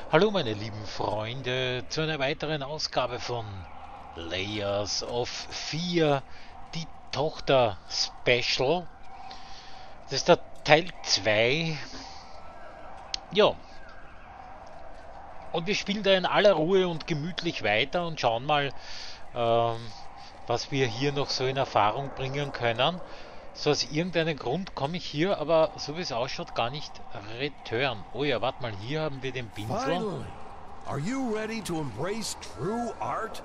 Hallo meine lieben Freunde zu einer weiteren Ausgabe von Layers of Fear, die Tochter Special. Das ist der Teil 2. Ja, und wir spielen da in aller Ruhe und gemütlich weiter und schauen mal, ähm, was wir hier noch so in Erfahrung bringen können. So aus irgendeinem Grund komme ich hier, aber so wie es ausschaut, gar nicht return. Oh ja, warte mal, hier haben wir den Pinsel. Finally! Are you ready to embrace true art?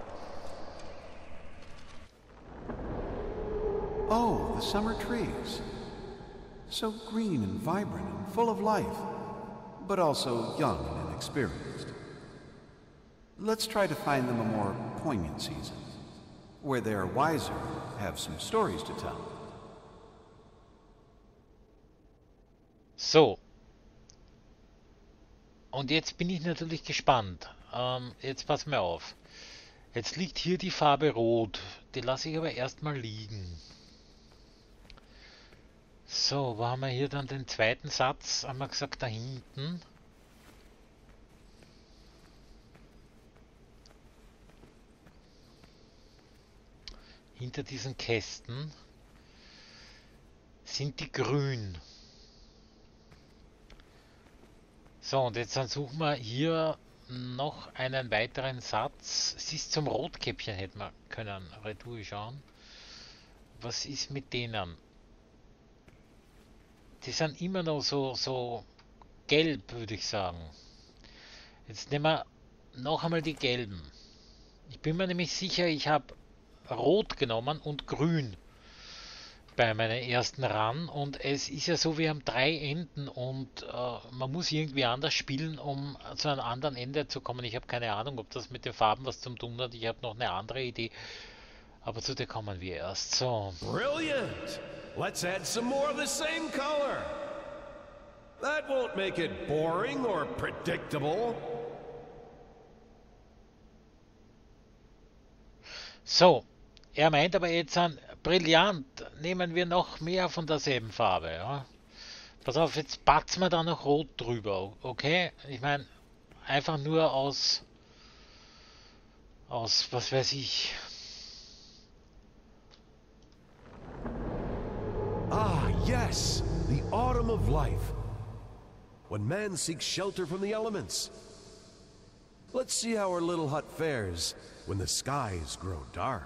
Oh, the summer trees. So green and vibrant and full of life, but also young and inexperienced. Let's try to find them a more poignant season, where they are wiser, have some stories to tell. So, und jetzt bin ich natürlich gespannt. Jetzt pass mir auf. Jetzt liegt hier die Farbe Rot. Die lasse ich aber erstmal liegen. So, wo haben wir hier dann den zweiten Satz? Haben wir gesagt, da hinten. Hinter diesen Kästen sind die grün. So, und jetzt dann suchen wir hier noch einen weiteren Satz. Siehst zum Rotkäppchen hätten wir können. Retour schauen. Was ist mit denen? Die sind immer noch so gelb, würde ich sagen. Jetzt nehmen wir noch einmal die gelben. Ich bin mir nämlich sicher, ich habe rot genommen und grün bei meiner ersten Run. Und es ist ja so, wir haben 3 Enden und man muss irgendwie anders spielen, um zu einem anderen Ende zu kommen. Ich habe keine Ahnung, ob das mit den Farben was zum tun hat. Ich habe noch eine andere Idee. Aber zu der kommen wir erst. So. Brilliant! Let's add some more of the same color. That won't make it boring or predictable. So. Er meint aber jetzt an brillant. Nehmen wir noch mehr von derselben Farbe. Ja? Pass auf, jetzt patzen wir da noch rot drüber. Okay? Ich meine, einfach nur aus was weiß ich. Ah, yes! The autumn of life. When man seeks shelter from the elements. Let's see how our little hut fares when the skies grow dark.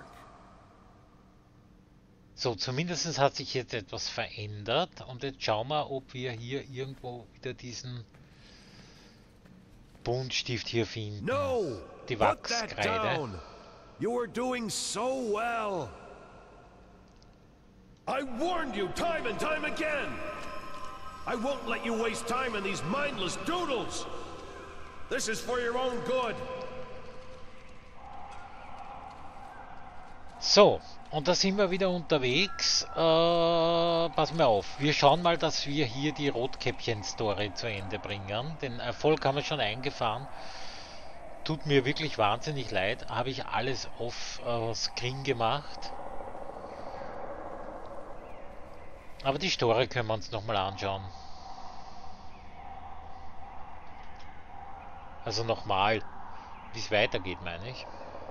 So, zumindest hat sich jetzt etwas verändert. Und jetzt schauen wir, ob wir hier irgendwo wieder diesen Buntstift hier finden. No! Die Put that Wachskreide. down! You are doing so well! I warned you time and time again! I won't let you waste time on these mindless doodles! This is for your own good! So, und da sind wir wieder unterwegs. Pass mal auf. Wir schauen mal, dass wir hier die Rotkäppchen-Story zu Ende bringen. Den Erfolg haben wir schon eingefahren. Tut mir wirklich wahnsinnig leid. Habe ich alles auf Screen gemacht. Aber die Story können wir uns nochmal anschauen. Also nochmal, wie es weitergeht, meine ich.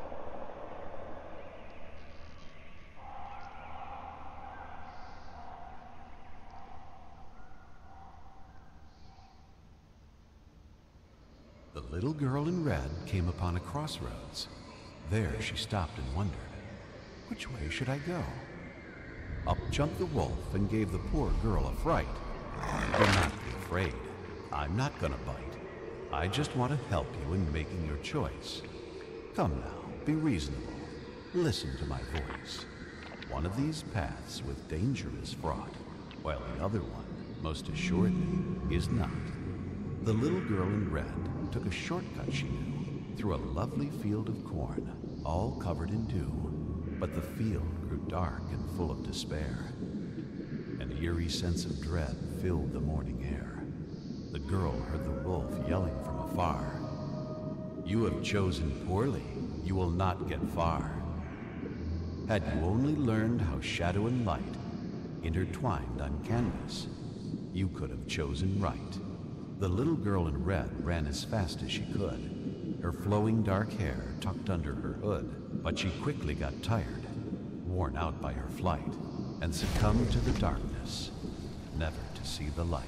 The little girl in red came upon a crossroads. There she stopped and wondered, which way should I go? Up jumped the wolf and gave the poor girl a fright. Do not be afraid. I'm not gonna bite. I just want to help you in making your choice. Come now, be reasonable. Listen to my voice. One of these paths with danger is fraught, while the other one, most assuredly, is not. The little girl in red took a shortcut she knew through a lovely field of corn, all covered in dew. But the field grew dark and full of despair. An eerie sense of dread filled the morning air. The girl heard the wolf yelling from afar. You have chosen poorly. You will not get far. Had you only learned how shadow and light intertwined on canvas, you could have chosen right. The little girl in red ran as fast as she could, her flowing dark hair tucked under her hood, but she quickly got tired, worn out by her flight, and succumbed to the darkness, never to see the light.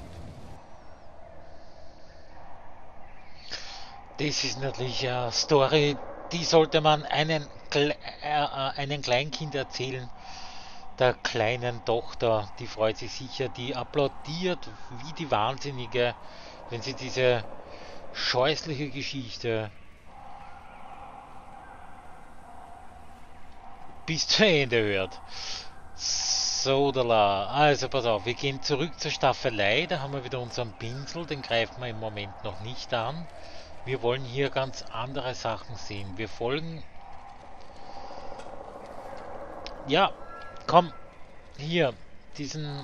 Das ist natürlich eine Story, die sollte man einem Kleinkind erzählen. Der kleinen Tochter, die freut sich sicher, die applaudiert wie die Wahnsinnige, wenn sie diese scheußliche Geschichte bis zu Ende hört. So, also pass auf, wir gehen zurück zur Staffelei, da haben wir wieder unseren Pinsel, den greifen wir im Moment noch nicht an. Wir wollen hier ganz andere Sachen sehen. Wir folgen... Ja, komm, hier, diesen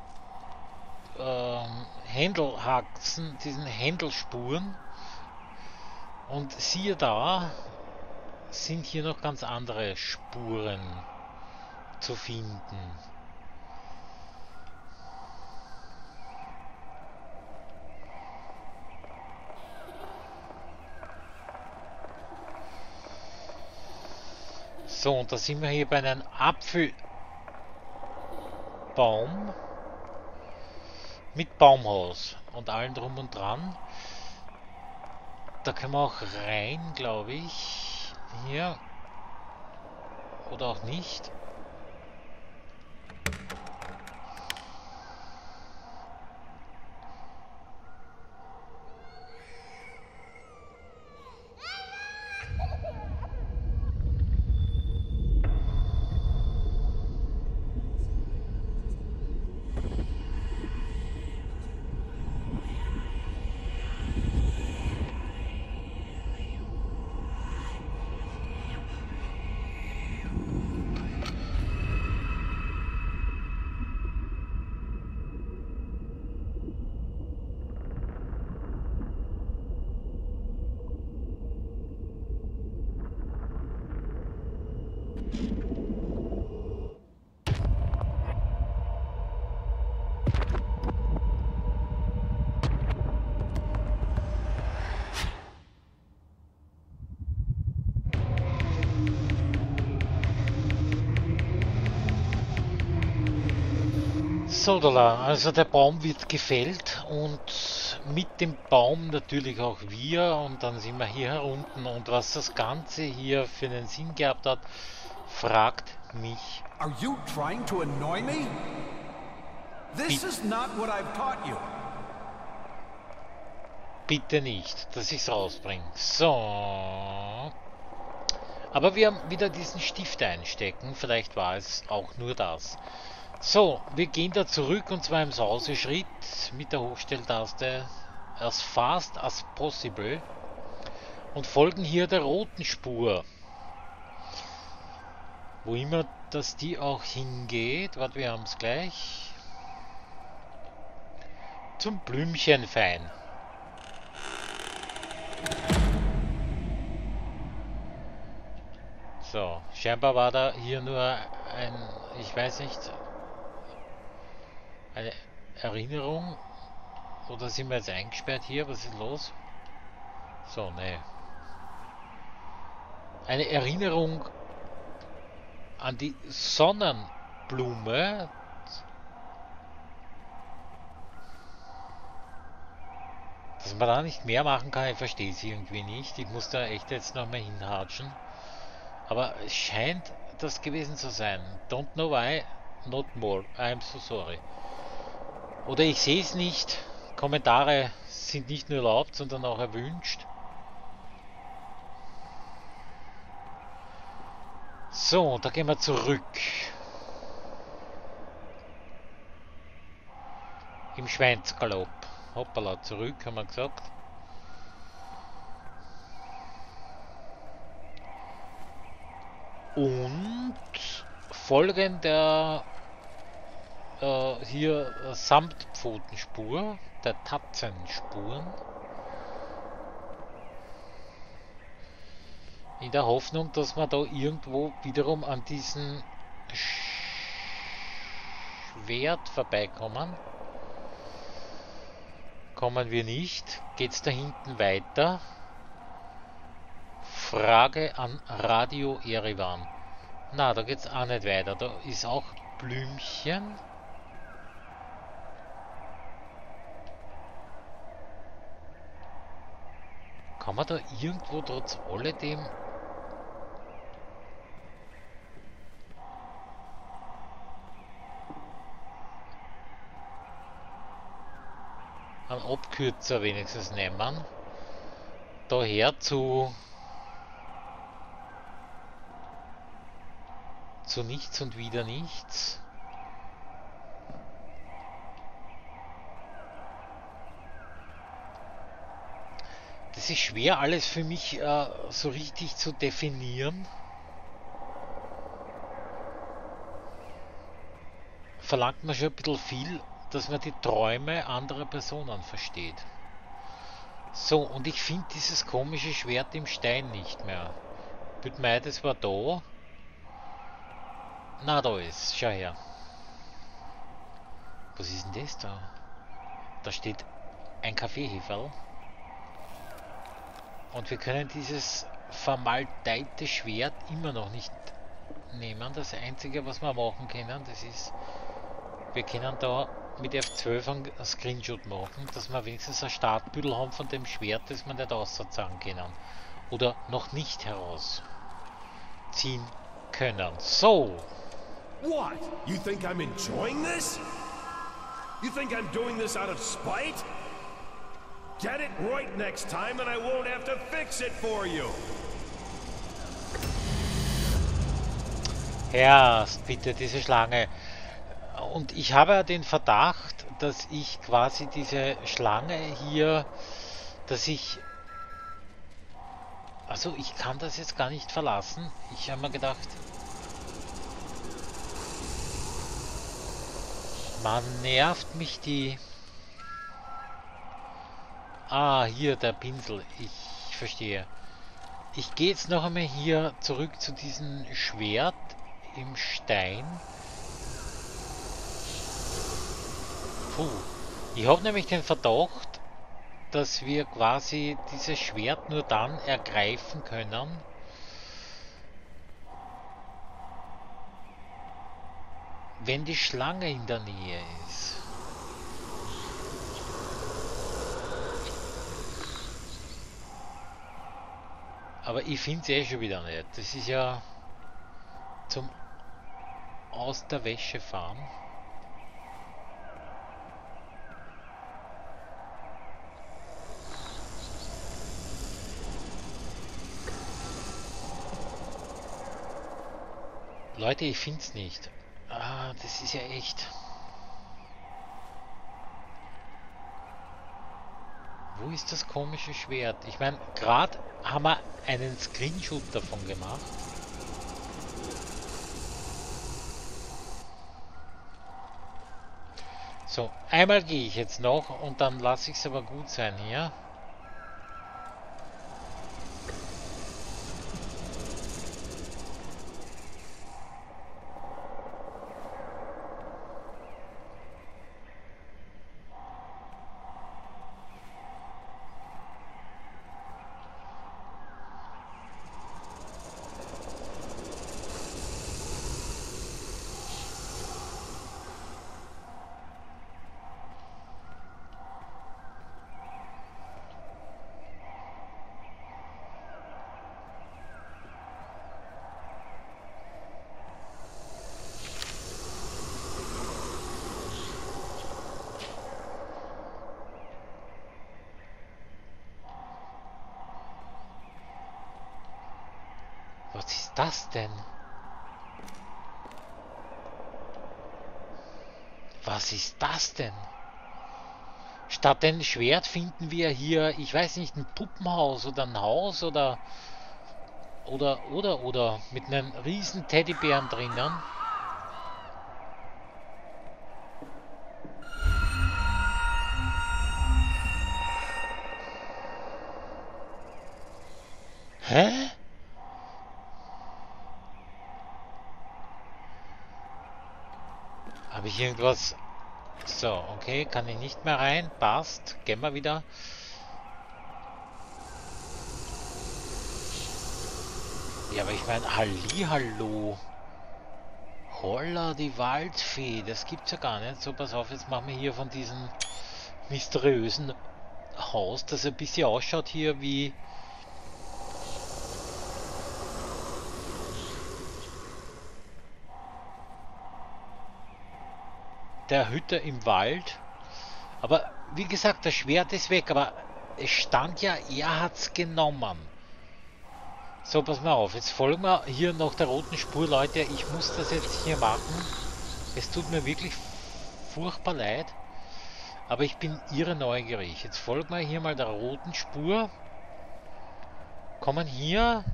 Händelhaxen, diesen Händelspuren. Und siehe da, sind hier noch ganz andere Spuren zu finden. So, und da sind wir hier bei einem Apfelbaum mit Baumhaus und allem drum und dran. Da können wir auch rein, glaube ich. Hier. Oder auch nicht. So, also der Baum wird gefällt und mit dem Baum natürlich auch wir und dann sind wir hier herunten und was das Ganze hier für einen Sinn gehabt hat, fragt mich. Are you trying to annoy me? This is not what I've taught you. Bitte nicht, dass ich es rausbringe. So. Aber wir haben wieder diesen Stift einstecken, vielleicht war es auch nur das. So, wir gehen da zurück und zwar im Sauseschritt mit der Hochstelltaste as fast as possible und folgen hier der roten Spur. Wo immer dass die auch hingeht, warte, wir haben es gleich. Zum Blümchenfein. So, scheinbar war da hier nur ein, ich weiß nicht, eine Erinnerung. Oder sind wir jetzt eingesperrt hier? Was ist los? So, ne. Eine Erinnerung an die Sonnenblume. Dass man da nicht mehr machen kann, ich verstehe es irgendwie nicht. Ich muss da echt jetzt nochmal hinhatschen. Aber es scheint das gewesen zu sein. Don't know why, not more. I'm so sorry. Oder ich sehe es nicht. Kommentare sind nicht nur erlaubt, sondern auch erwünscht. So, da gehen wir zurück. Im Schweinsgalopp. Hoppala, zurück, haben wir gesagt. Und folgen der hier Samtpfotenspur, der Tatzenspuren. In der Hoffnung, dass wir da irgendwo wiederum an diesen Schwert vorbeikommen. kommen wir nicht. Geht's da hinten weiter? Frage an Radio Erivan. Na, da geht's auch nicht weiter. Da ist auch Blümchen. Kann man da irgendwo trotz alledem einen Abkürzer wenigstens nehmen? Daher zu nichts und wieder nichts. Das ist schwer alles für mich so richtig zu definieren. Verlangt man schon ein bisschen viel, dass man die Träume anderer Personen versteht. So, und ich finde dieses komische Schwert im Stein nicht mehr. Bitte mal, das war da. Na, da ist, schau her. Was ist denn das da? Da steht ein Kaffeeheferl. Und wir können dieses vermalteite Schwert immer noch nicht nehmen. Das Einzige, was wir machen können, das ist, wir können da mit F12 einen Screenshot machen, dass wir wenigstens ein Startbüttel haben von dem Schwert, das wir nicht auszahlen können. Oder noch nicht herausziehen können. So. What? You think I'm enjoying this? You think I'm doing this out of spite? Get it right next time and I won't have to fix it for you. Herrst, bitte, diese Schlange. Und ich habe ja den Verdacht, dass ich quasi diese Schlange hier, dass ich... Also ich kann das jetzt gar nicht verlassen. Ich habe mir gedacht... Man nervt mich die... Ah, hier der Pinsel. Ich verstehe. Ich gehe jetzt noch einmal hier zurück zu diesem Schwert im Stein. Puh. Ich habe nämlich den Verdacht, dass wir quasi dieses Schwert nur dann ergreifen können, wenn die Schlange in der Nähe ist. Aber ich finde es eh schon wieder nicht. Das ist ja zum aus der Wäsche fahren. Leute, ich finde es nicht. Ah, das ist ja echt... Wo ist das komische Schwert? Ich meine, gerade haben wir einen Screenshot davon gemacht. So, einmal gehe ich jetzt noch und dann lasse ich es aber gut sein hier. Was ist das denn? Was ist das denn? Statt dem Schwert finden wir hier, ich weiß nicht, ein Puppenhaus oder ein Haus oder mit einem riesen Teddybären drinnen. Hä? Habe ich irgendwas So, okay, kann ich nicht mehr rein. Passt. Gehen wir wieder. Ja, aber ich meine, Hallihallo. Holla, die Waldfee. Das gibt's ja gar nicht. So, pass auf, jetzt machen wir hier von diesem mysteriösen Haus, das ein bisschen ausschaut hier wie... der Hütte im Wald. Aber wie gesagt, das Schwert ist weg, aber es stand ja, er hat's genommen. So, pass mal auf, jetzt folgen wir hier noch der roten Spur, Leute. Ich muss das jetzt hier machen. Es tut mir wirklich furchtbar leid, aber ich bin irre neugierig. Jetzt folgen wir hier mal der roten Spur. Kommen hier...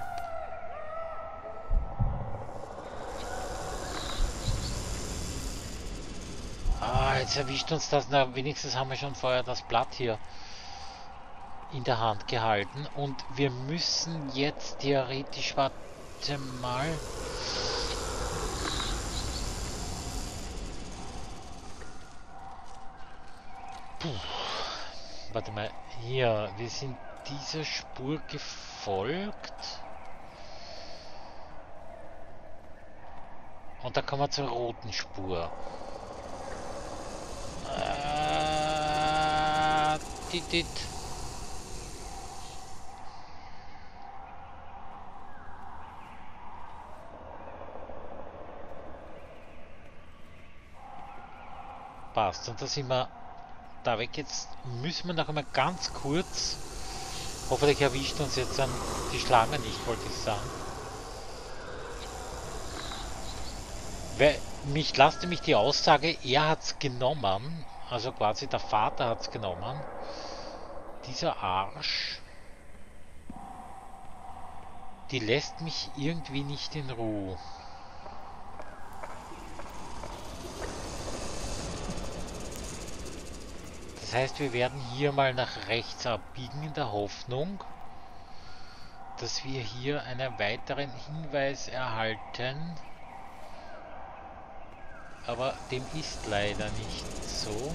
jetzt erwischt uns das. Na, wenigstens haben wir schon vorher das Blatt hier in der Hand gehalten. Und wir müssen jetzt theoretisch, warte mal. Puh. Warte mal, hier, wir sind dieser Spur gefolgt. Und da kommen wir zur roten Spur. Dit. Passt. Und da sind wir da weg. Jetzt müssen wir noch einmal ganz kurz. Hoffentlich erwischt uns jetzt dann die Schlange nicht, wollte ich sagen. Mich lasst nämlich die Aussage, er hat's genommen. Also quasi der Vater hat's genommen. Dieser Arsch. Die lässt mich irgendwie nicht in Ruhe. Das heißt, wir werden hier mal nach rechts abbiegen in der Hoffnung, dass wir hier einen weiteren Hinweis erhalten. Aber dem ist leider nicht so.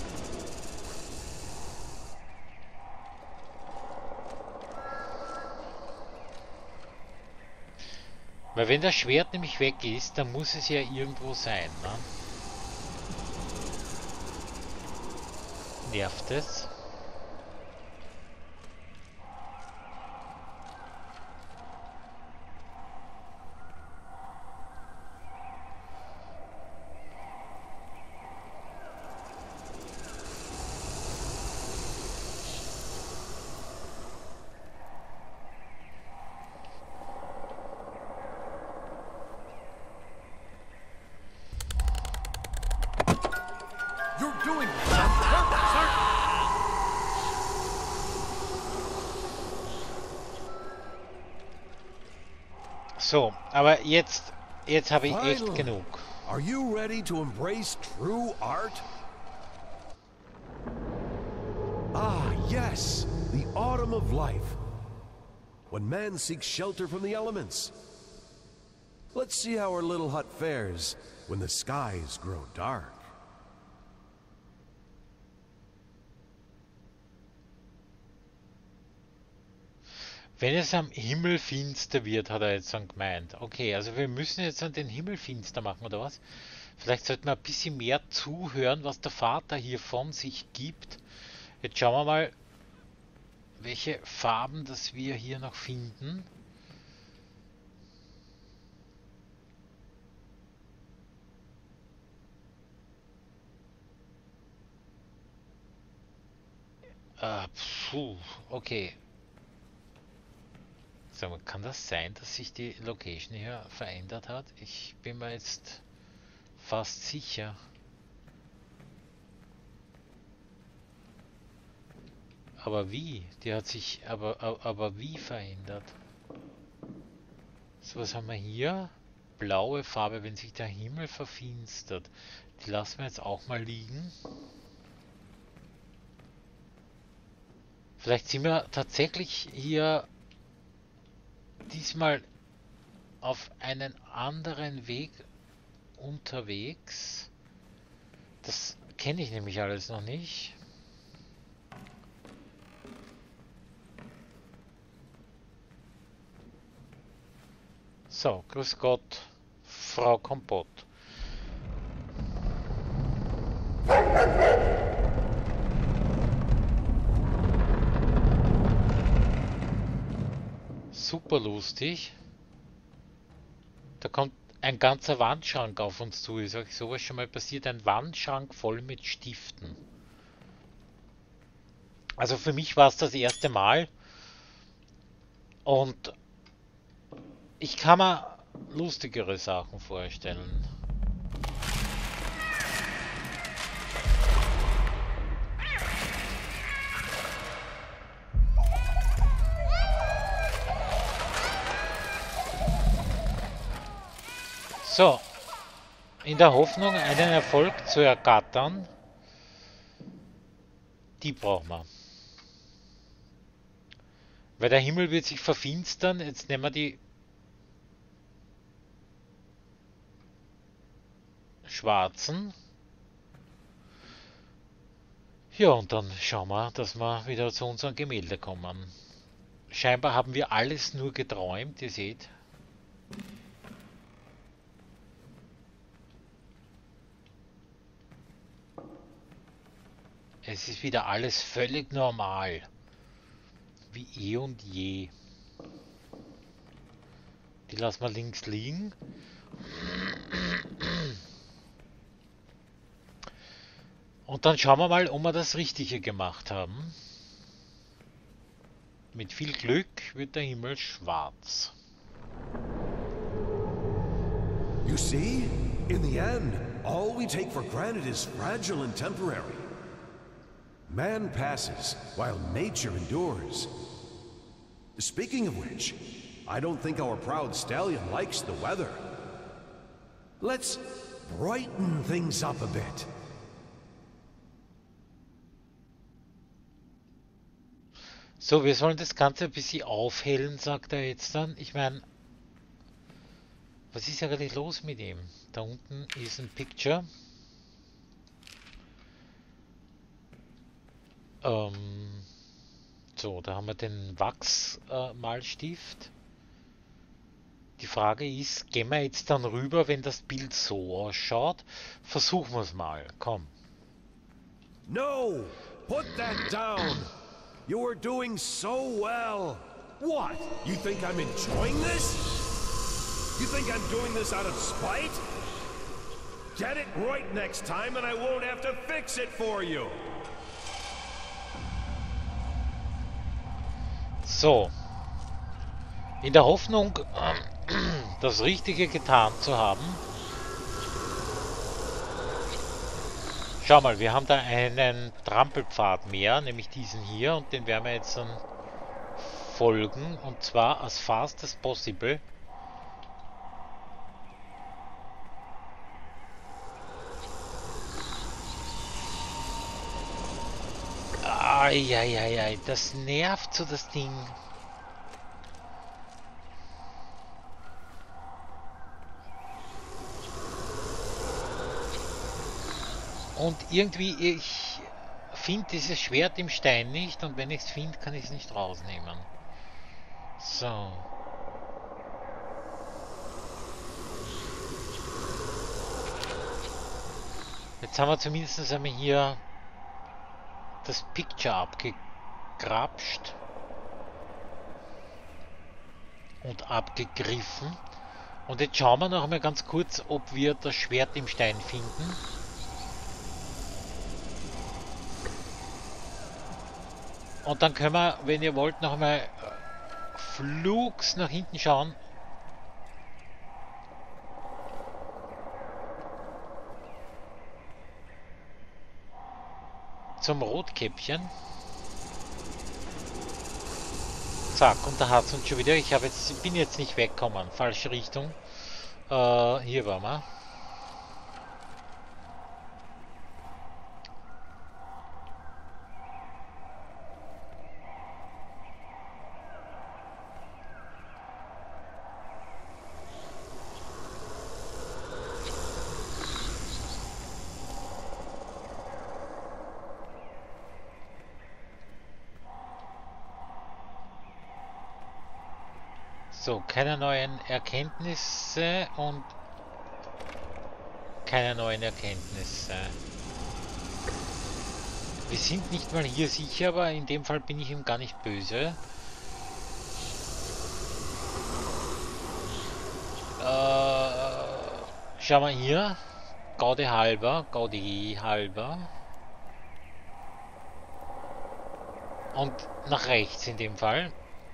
Weil wenn das Schwert nämlich weg ist, dann muss es ja irgendwo sein, ne? Nervt es? You're doing this on purpose, aren't you? So, aber jetzt habe ich echt Finally. genug. Are you ready to embrace true art? Ah, yes, the autumn of life. When man seeks shelter from the elements. Let's see how our little hut fares when the skies grow dark. Wenn es am Himmel finster wird, hat er jetzt dann gemeint. Okay, also wir müssen jetzt dann den Himmel finster machen, oder was? Vielleicht sollten wir ein bisschen mehr zuhören, was der Vater hier von sich gibt. Jetzt schauen wir mal, welche Farben das wir hier noch finden. Okay. So, kann das sein, dass sich die Location hier verändert hat? Ich bin mir jetzt fast sicher. Aber wie? Die hat sich aber wie verändert? So, was haben wir hier? Blaue Farbe, wenn sich der Himmel verfinstert. Die lassen wir jetzt auch mal liegen. Vielleicht sind wir tatsächlich hier diesmal auf einen anderen Weg unterwegs. Das kenne ich nämlich alles noch nicht. So, grüß Gott, Frau Kompott. Super lustig. Da kommt ein ganzer Wandschrank auf uns zu. Ist euch sowas schon mal passiert? Ein Wandschrank voll mit Stiften. Also für mich war es das erste Mal. Und ich kann mir lustigere Sachen vorstellen. So, in der Hoffnung, einen Erfolg zu ergattern, die brauchen wir. Weil der Himmel wird sich verfinstern, jetzt nehmen wir die schwarzen. Ja, und dann schauen wir, dass wir wieder zu unserem Gemälde kommen. Scheinbar haben wir alles nur geträumt, ihr seht. Es ist wieder alles völlig normal. Wie eh und je. Die lassen wir links liegen. Und dann schauen wir mal, ob wir das Richtige gemacht haben. Mit viel Glück wird der Himmel schwarz. You see? In the end, all we take for granted is fragile and temporary. Man passes while nature endures. Speaking of which, I don't think our proud stallion likes the weather. Let's brighten things up a bit. So, wir sollen das Ganze ein bisschen aufhellen, sagt er jetzt dann. Ich meine, was ist eigentlich los mit ihm? Da unten ist ein Picture. So, da haben wir den Wachsmalstift. Die Frage ist, gehen wir jetzt dann rüber, wenn das Bild so ausschaut? Versuchen wir es mal, komm. No! Put that down! You are doing so well! What? You think I'm enjoying this? You think I'm doing this out of spite? Get it right next time and I won't have to fix it for you! So, in der Hoffnung, das Richtige getan zu haben. Schau mal, wir haben da einen Trampelpfad mehr, nämlich diesen hier, und den werden wir jetzt dann folgen, und zwar as fast as possible. Eieiei, das nervt so, das Ding. Und irgendwie, ich finde dieses Schwert im Stein nicht, und wenn ich es finde, kann ich es nicht rausnehmen. So. Jetzt haben wir zumindest einmal hier das Picture abgegrapscht und abgegriffen. Und jetzt schauen wir noch einmal ganz kurz, ob wir das Schwert im Stein finden. Und dann können wir, wenn ihr wollt, noch einmal flugs nach hinten schauen. Zum Rotkäppchen. Zack, und da hat es uns schon wieder. Ich bin jetzt nicht weggekommen. Falsche Richtung. Hier waren wir. So, keine neuen Erkenntnisse und keine neuen Erkenntnisse. Wir sind nicht mal hier sicher, aber in dem Fall bin ich ihm gar nicht böse. Schauen wir hier. Gaudi halber. Und nach rechts in dem Fall.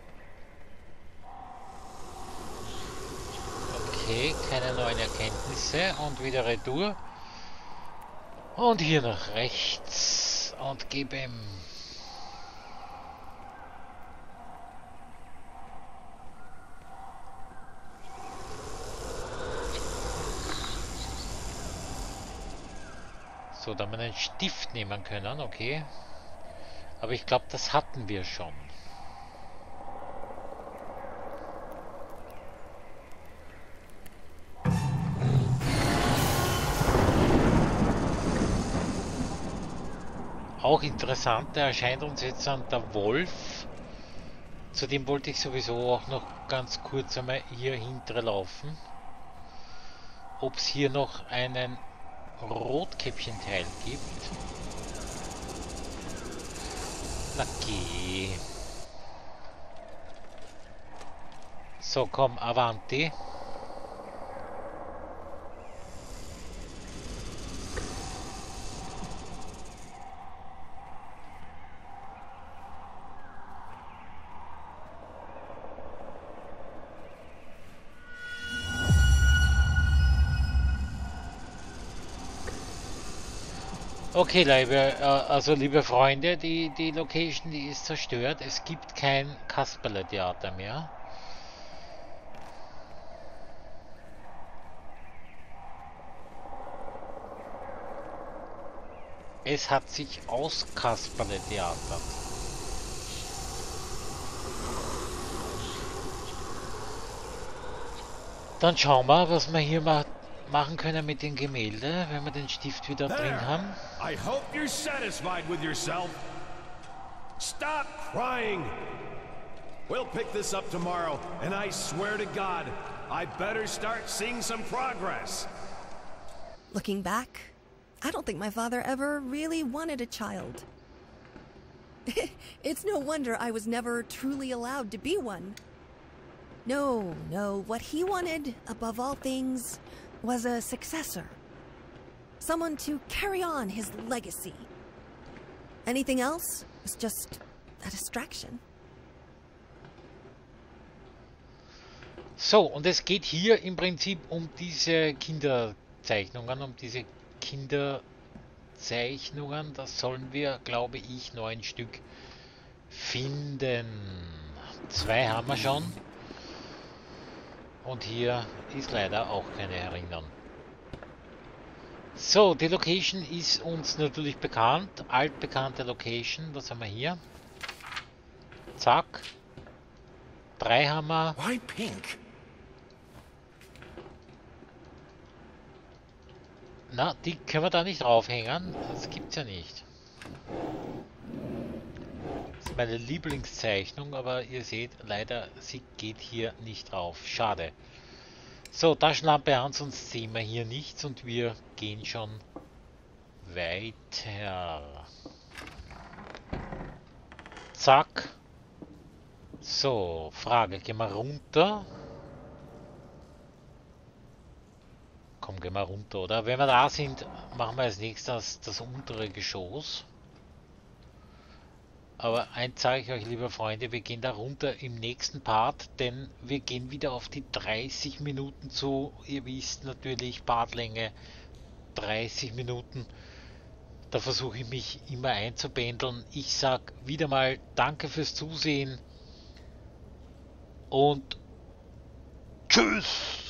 Okay, keine neuen Erkenntnisse. Und wieder Retour. Und hier nach rechts. Und gebe ihm. So, da wir einen Stift nehmen können, okay. Aber ich glaube, das hatten wir schon. Auch interessant, da erscheint uns jetzt dann der Wolf. Zudem wollte ich sowieso auch noch ganz kurz einmal hier hinterlaufen. Ob es hier noch einen Rotkäppchen-Teil gibt. Na geh. So, komm, Avanti. Okay, liebe Freunde, die Location, die ist zerstört. Es gibt kein Kasperle-Theater mehr. Es hat sich aus Kasperle-Theater. Dann schauen wir, was wir hier machen können mit den Gemälde, wenn wir den Stift wieder drin haben. I hope you're satisfied with yourself. Stop crying. We'll pick this up tomorrow, and I swear to God, I better start seeing some progress. Looking back, I don't think my father ever really wanted a child. It's no wonder I was never truly allowed to be one. No, what he wanted, above all things, was a successor. Someone to carry on his legacy. Anything else was just a distraction. So, und es geht hier im Prinzip um diese Kinderzeichnungen, Das sollen wir, glaube ich, 9 Stück finden. 2 haben wir schon. Und hier ist leider auch keine Erinnerung. So, die Location ist uns natürlich bekannt. Altbekannte Location. Was haben wir hier? Zack. 3 haben wir. Why pink? Na, die können wir da nicht draufhängen. Das gibt's ja nicht. Das ist meine Lieblingszeichnung, aber ihr seht, leider, sie geht hier nicht drauf. Schade. So, Taschenlampe an, sonst sehen wir hier nichts und wir gehen schon weiter. Zack. So, Frage, gehen wir runter? Komm, gehen wir runter, oder? Wenn wir da sind, machen wir als nächstes das untere Geschoss. Aber eins sage ich euch, liebe Freunde, wir gehen da runter im nächsten Part, denn wir gehen wieder auf die 30 Minuten zu. Ihr wisst natürlich, Partlänge 30 Minuten. Da versuche ich mich immer einzupendeln. Ich sage wieder mal danke fürs Zusehen und tschüss!